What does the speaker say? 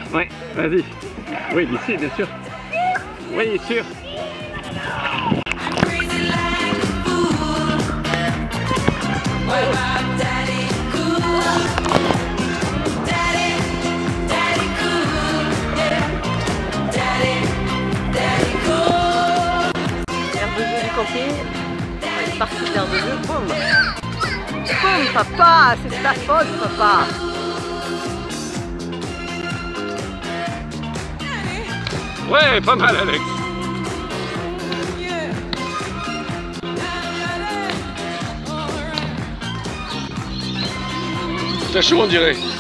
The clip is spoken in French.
Ouais, vas-y. Oui, d'ici, bien sûr. Oui, sûr. L'air de jeu du camping. On est parti de l'air de jeu. Boum. Boum, papa, c'est ta faute, papa. Ouais, pas mal, Alex. T'as chaud, on dirait.